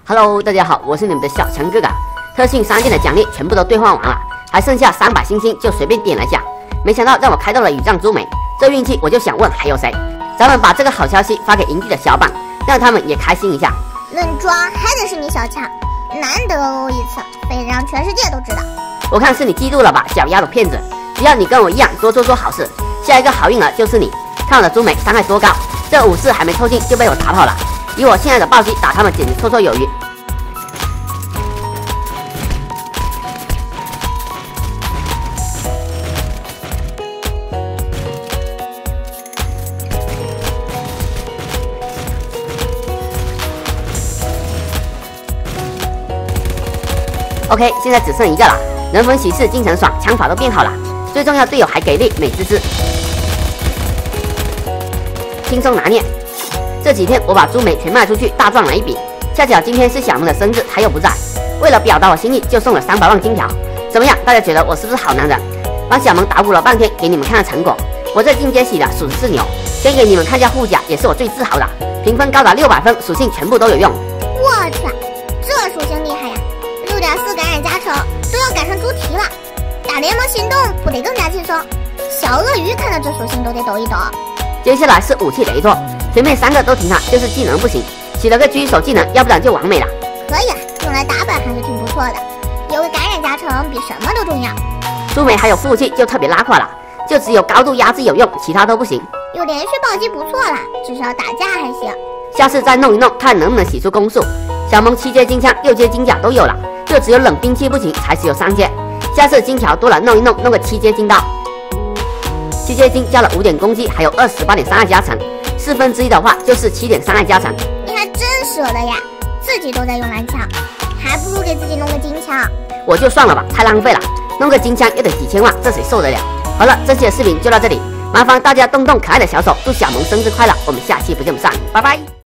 Hello， 大家好，我是你们的小强哥哥。特训3件的奖励全部都兑换完了，还剩下300星星，就随便点了下。没想到让我开到了雨藏猪美，这运气我就想问还有谁？咱们把这个好消息发给营地的小伙让他们也开心一下。 能抓还得是你小强，难得欧一次，非得让全世界都知道。 我看是你嫉妒了吧，小丫头骗子！只要你跟我一样多做好事，下一个好运儿就是你。看我的猪美伤害多高，这5次还没凑近就被我打跑了。以我现在的暴击打他们简直绰绰有余。OK， 现在只剩一个了，人逢喜事精神爽，枪法都变好了，最重要队友还给力，美滋滋，轻松拿捏。这几天我把猪美全卖出去，大赚了一笔。恰巧今天是小萌的生日，他又不在，为了表达我心意，就送了300万金条。怎么样？大家觉得我是不是好男人？帮小萌打鼓了半天，给你们看了成果。我这进阶洗的属实是牛，先给你们看一下护甲，也是我最自豪的，评分高达600分，属性全部都有用。 我去，这属性厉害呀！6.4感染加成都要赶上猪蹄了，打联盟行动不得更加轻松？小鳄鱼看到这属性都得抖一抖。 接下来是武器雷拓，前面3个都挺好，就是技能不行，起了个狙手技能，要不然就完美了。 可以啊，用来打板还是挺不错的，有个感染加成比什么都重要。 猪美还有副武器就特别拉胯了，就只有高度压制有用，其他都不行。 有连续暴击不错啦，至少打架还行。 下次再弄一弄，看能不能洗出攻速。小萌7阶金枪、6阶金甲都有了，就只有冷兵器不行，才只有3阶。下次金条多了弄一弄，弄个7阶金刀。7阶金加了5点攻击，还有28.32加成，1/4的话就是7.32加成。 你还真舍得呀，自己都在用蓝枪，还不如给自己弄个金枪。 我就算了吧，太浪费了，弄个金枪又得几千万，这谁受得了？好了，这期的视频就到这里，麻烦大家动动可爱的小手，祝小萌生日快乐！我们下期不见不散，拜拜。